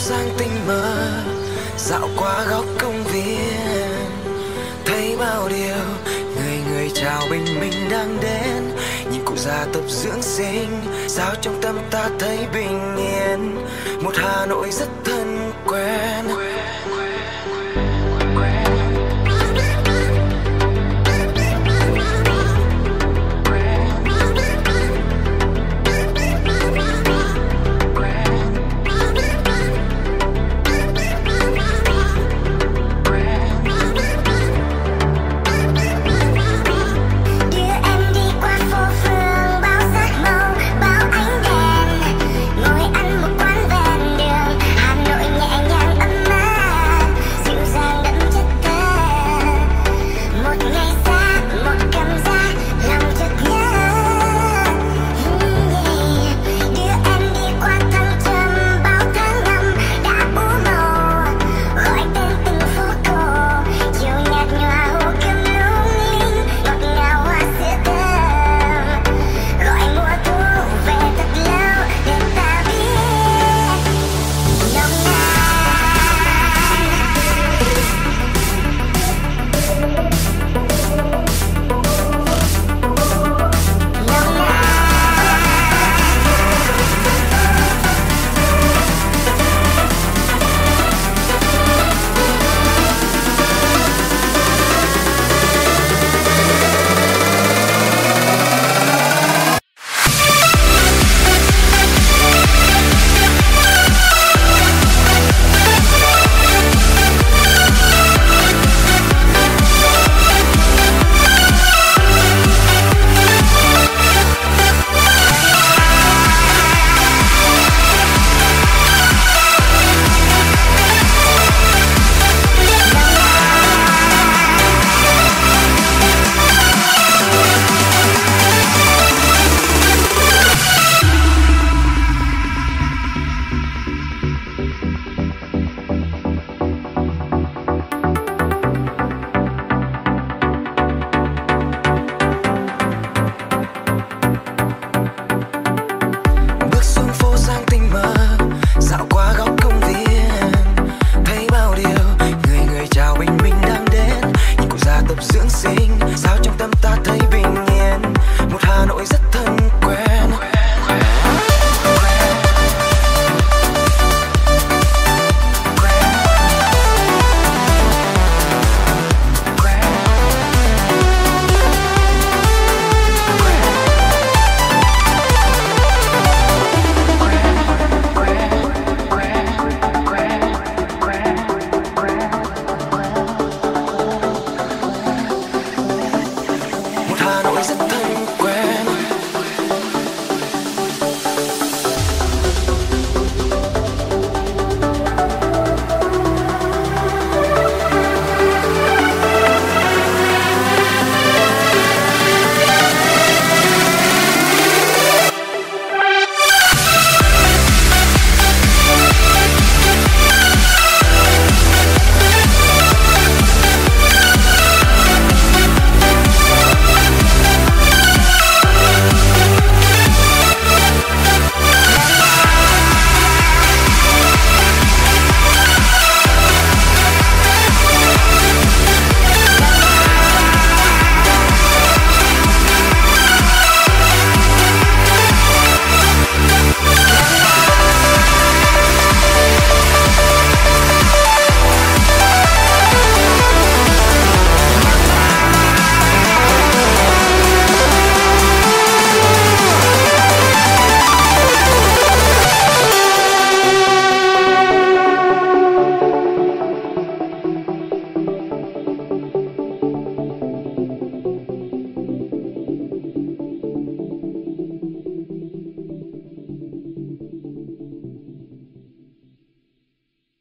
sang tinh mơ, dạo qua góc công viên, thấy bao điều người người chào bình minh đang đến. Nhìn cụ già tập dưỡng sinh, sao trong tâm ta thấy bình yên. Một Hà Nội rất thân quen. Sao trong tâm ta thấy bình yên. Một Hà Nội rất thân quen.